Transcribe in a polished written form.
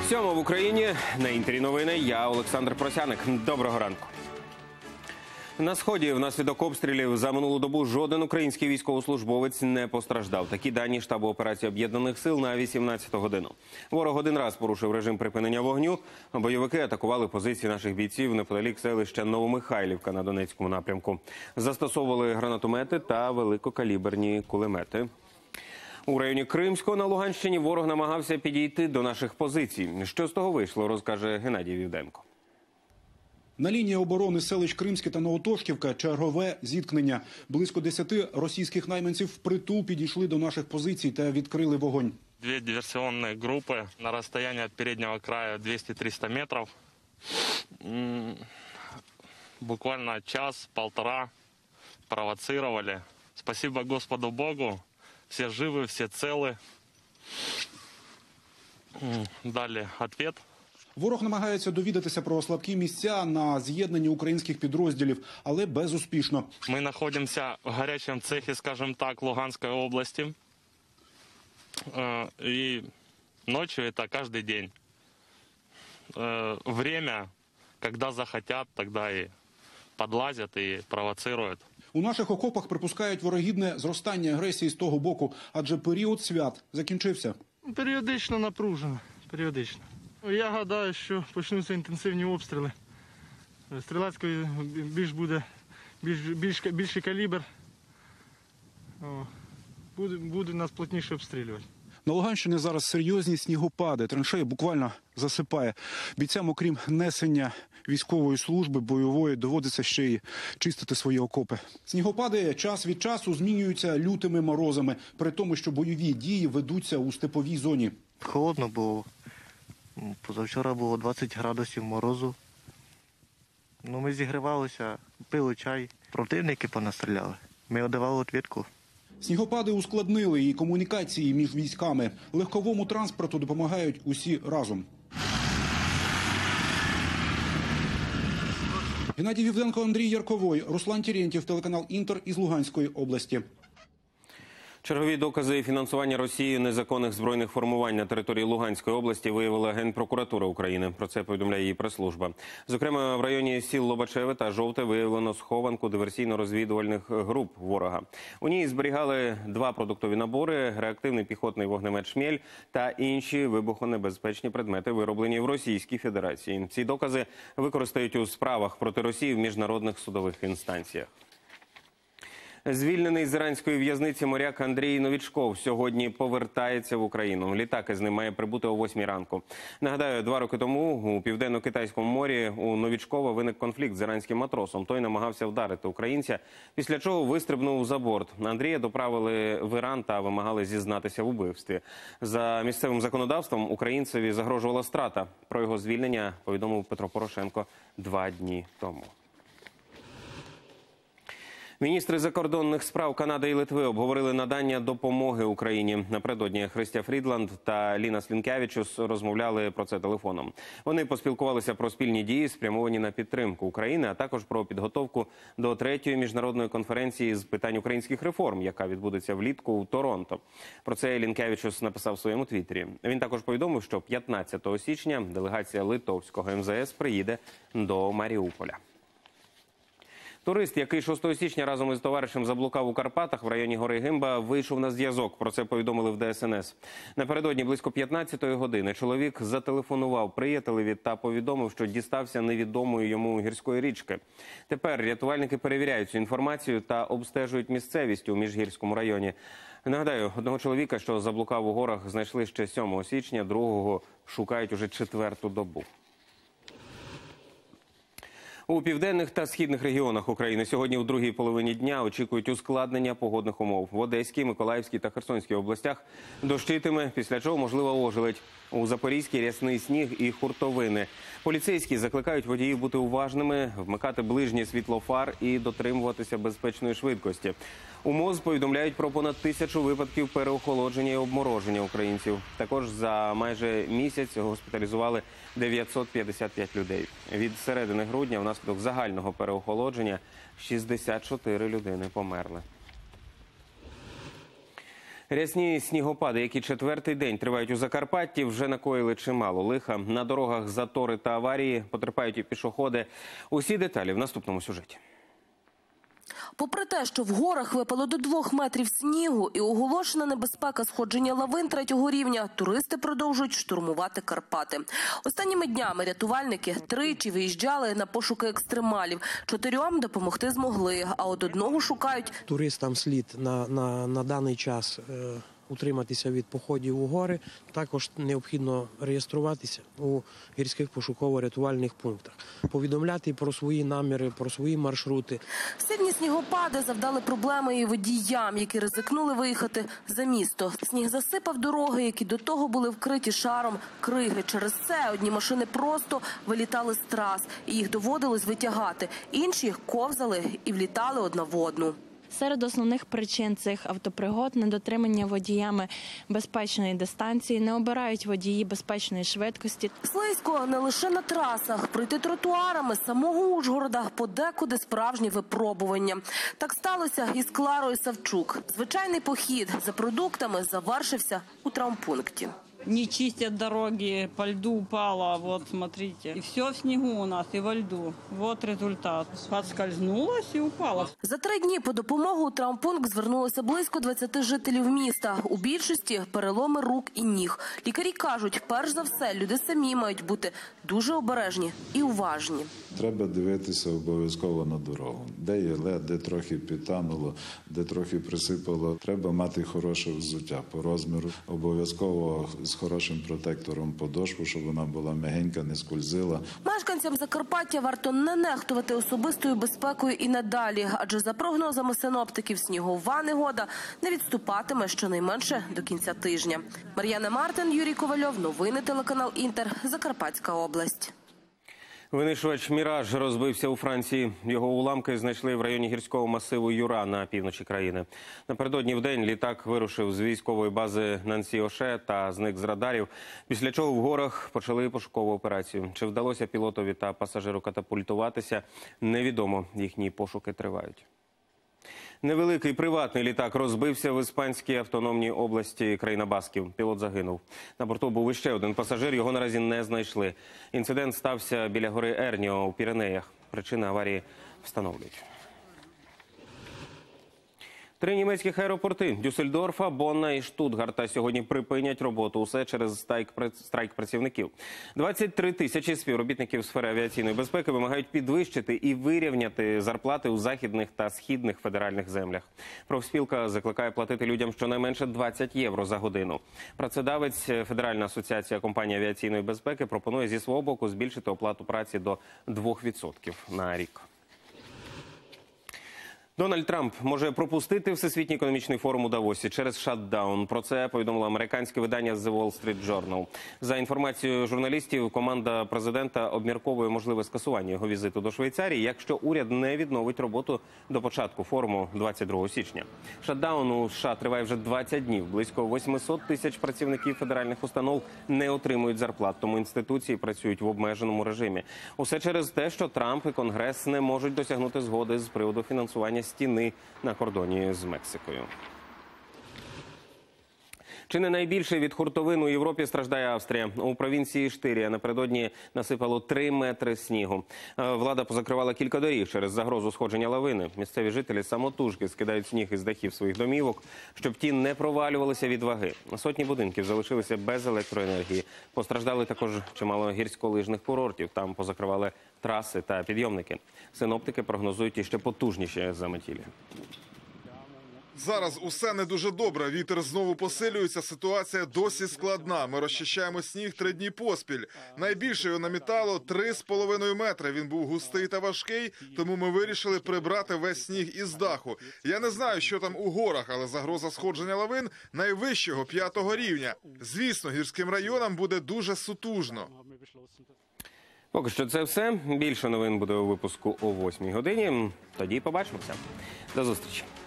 7 в Україні. На Інтері новини. Я Олександр Просяник. Доброго ранку. На Сході внаслідок обстрілів за минулу добу жоден український військовослужбовець не постраждав. Такі дані штабу операції Об'єднаних сил на 18-ту годину. Ворог один раз порушив режим припинення вогню. Бойовики атакували позиції наших бійців неподалік селища Новомихайлівка на Донецькому напрямку. Застосовували гранатомети та великокаліберні кулемети. У районі Кримського на Луганщині ворог намагався підійти до наших позицій. Що з того вийшло, розкаже Геннадій Вівденко. На лінії оборони селищ Кримське та Новотошківка чергове зіткнення. Близько 10 російських найманців впритул підійшли до наших позицій та відкрили вогонь. Две диверсионные группы на расстоянии от переднего края 200-300 метров. Буквально час-полтора провоцировали. Спасибо Господу Богу. Все живы, все целы. Дали ответ. Ворог намагається довідатися про слабкі місця на з'єднанні українських підрозділів, але безуспішно. Мы находимся в горячем цехе, скажем так, Луганской области. И ночью это каждый день. Время, когда захотят, тогда и подлазят и провоцируют. У наших окопах припускають вирогідне зростання агресії з того боку, адже період свят закінчився. Періодично напружено, періодично. Я гадаю, що почнуться інтенсивні обстріли. Стрілецький буде більший калібр. Буде нас плотніше обстрілювати. На Луганщині зараз серйозні снігопади, траншеї буквально засипає. Бійцям, окрім несення військової служби бойової, доводиться ще й чистити свої окопи. Снігопади час від часу змінюються лютими морозами, при тому, що бойові дії ведуться у степовій зоні. Холодно було. Позавчора було 20 градусів морозу. Ми зігрівалися, пили чай. Противники понастріляли. Ми одавали відповідь. Снігопади ускладнили і комунікації між військами. Легковому транспорту допомагають усі разом. Геннадій Вівденко, Андрій Ярковой, Руслан Терентьєв, телеканал «Інтер» із Луганської області. Чергові докази фінансування Росією незаконних збройних формувань на території Луганської області виявила Генпрокуратура України. Про це повідомляє її прес-служба. Зокрема, в районі сіл Лобачеве та Жовте виявлено схованку диверсійно-розвідувальних груп ворога. У ній зберігали 2 продуктові набори, реактивний піхотний вогнемет «Шмель» та інші вибухонебезпечні предмети, вироблені в Російській Федерації. Ці докази використають у справах проти Росії в міжнародних судових інстанціях. Звільнений з іранської в'язниці моряк Андрій Новічков сьогодні повертається в Україну. Літак із ним має прибути о 8 ранку. Нагадаю, 2 роки тому у Південно-Китайському морі у Новічкова виник конфлікт з іранським матросом. Той намагався вдарити українця, після чого вистрибнув за борт. Андрія доправили в Іран та вимагали зізнатися в убивстві. За місцевим законодавством українцеві загрожувала страта. Про його звільнення повідомив Петро Порошенко 2 дні тому. Міністри закордонних справ Канади і Литви обговорили надання допомоги Україні. Напередодні Христя Фрідланд та Лінас Лінкевичус розмовляли про це телефоном. Вони поспілкувалися про спільні дії, спрямовані на підтримку України, а також про підготовку до 3-ї міжнародної конференції з питань українських реформ, яка відбудеться влітку у Торонто. Про це Лінкевичус написав в своєму твіттері. Він також повідомив, що 15 січня делегація литовського МЗС приїде до Маріуполя. Турист, який 6 січня разом із товаришем заблукав у Карпатах в районі гори Гимба, вийшов на зв'язок. Про це повідомили в ДСНС. Напередодні близько 15-ї години чоловік зателефонував приятелеві та повідомив, що дістався невідомої йому гірської річки. Тепер рятувальники перевіряють цю інформацію та обстежують місцевість у Міжгірському районі. Нагадаю, одного чоловіка, що заблукав у горах, знайшли ще 7 січня, другого шукають уже 4-ту добу. У південних та східних регіонах України сьогодні у другій половині дня очікують ускладнення погодних умов. В Одеській, Миколаївській та Херсонській областях дощитиме, після чого можлива ожеледь. У Запорізькій рясний сніг і хуртовини. Поліцейські закликають водіїв бути уважними, вмикати ближнє світло фар і дотримуватися безпечної швидкості. У МОЗ повідомляють про понад 1000 випадків переохолодження і обмороження українців. Також за майже місяць госпіталізували 955 людей. Від середини грудня внаслідок загального переохолодження 64 людини померли. Рясні снігопади, які четвертий день тривають у Закарпатті, вже накоїли чимало лиха. На дорогах затори та аварії, потерпають і пішоходи. Усі деталі в наступному сюжеті. Попри те, що в горах випало до 2 метрів снігу і оголошена небезпека сходження лавин 3-го рівня, туристи продовжують штурмувати Карпати. Останніми днями рятувальники тричі виїжджали на пошуки екстремалів. 4 допомогти змогли, а от 1 шукають. Туристам слід на даний час утриматися від походів у гори. Також необхідно реєструватися у гірських пошуково-рятувальних пунктах. Повідомляти про свої наміри, про свої маршрути. Сильні снігопади завдали проблеми і водіям, які ризикнули виїхати за місто. Сніг засипав дороги, які до того були вкриті шаром криги. Через це одні машини просто вилітали з трас, і їх доводилось витягати. Інші ковзали і влітали одна в одну. Серед основних причин цих автопригод – недотримання водіями безпечної дистанції, не обирають водії безпечної швидкості. Слизько не лише на трасах. Пройти тротуарами з самого Ужгорода подекуди справжнє випробування. Так сталося і з Кларою Савчук. Звичайний похід за продуктами завершився у травмпункті. Не чистят дороги, по льду упало, вот смотрите. И все в снегу у нас, и во льду. Вот результат. Подскользнулась и упала. За 3 дні по допомогу у травмпункт звернулося близько 20 жителів міста. У більшості переломи рук і ніг. Лікарі кажуть, перш за все, люди самі мають бути дуже обережні і уважні. Треба дивитися обов'язково на дорогу. Де є лед, де трохи підтануло, де трохи присипало. Треба мати хороше взуття по розміру. Обов'язково з хорошим протектором подошву, щоб вона була м'ягенька, не скользила. Мешканцям Закарпаття варто не нехтувати особистою безпекою і надалі, адже за прогнозами синоптиків снігова негода не відступатиме щонайменше до кінця тижня. Мар'яна Мартин, Юрій Ковальов, новини телеканал Інтер, Закарпатська область. Винищувач «Міраж» розбився у Франції. Його уламки знайшли в районі гірського масиву Юра на півночі країни. Напередодні вдень літак вирушив з військової бази Нансі-Оше та зник з радарів, після чого в горах почали пошукову операцію. Чи вдалося пілотові та пасажиру катапультуватися, невідомо. Їхні пошуки тривають. Невеликий приватний літак розбився в іспанській автономній області країна Басків. Пілот загинув. На борту був іще 1 пасажир, його наразі не знайшли. Інцидент стався біля гори Ерніо у Піренеях. Причини аварії встановлюють. 3 німецьких аеропорти – Дюссельдорфа, Бонна і Штутгарта – сьогодні припинять роботу. Усе через страйк працівників. 23 тисячі співробітників сфери авіаційної безпеки вимагають підвищити і вирівняти зарплати у західних та східних федеральних землях. Профспілка закликає платити людям щонайменше 20 євро за годину. Працедавець Федеральна асоціація компаній авіаційної безпеки пропонує зі свого боку збільшити оплату праці до 2% на рік. Дональд Трамп може пропустити Всесвітній економічний форум у Давосі через шатдаун. Про це повідомило американське видання The Wall Street Journal. За інформацією журналістів, команда президента обмірковує можливе скасування його візиту до Швейцарії, якщо уряд не відновить роботу до початку форуму 22 січня. Шатдаун у США триває вже 20 днів. Близько 800 тисяч працівників федеральних установ не отримують зарплат, тому інституції працюють в обмеженому режимі. Усе через те, що Трамп і Конгрес не можуть досягнути згоди з приводу фінансування стіни на кордоні з Мексикою. Чи не найбільше від хуртовин у Європі страждає Австрія? У провінції Штирія напередодні насипало 3 метри снігу. Влада позакривала кілька доріг через загрозу сходження лавини. Місцеві жителі самотужки скидають сніг із дахів своїх домівок, щоб ті не провалювалися від ваги. Сотні будинків залишилися без електроенергії. Постраждали також чимало гірськолижних курортів. Там позакривали траси та підйомники. Синоптики прогнозують іще потужніші заметілі. Зараз усе не дуже добре. Вітер знову посилюється, ситуація досі складна. Ми розчищаємо сніг 3 дні поспіль. Найбільше його намітало 3,5 метри. Він був густий та важкий, тому ми вирішили прибрати весь сніг із даху. Я не знаю, що там у горах, але загроза сходження лавин найвищого 5-го рівня. Звісно, гірським районам буде дуже сутужно. Поки що це все. Більше новин буде у випуску о 8 годині. Тоді побачимося. До зустрічі.